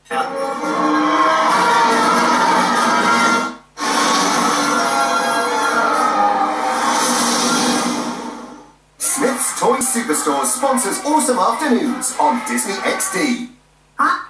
Smith's Toy Superstore sponsors Awesome Afternoons on Disney XD. Huh?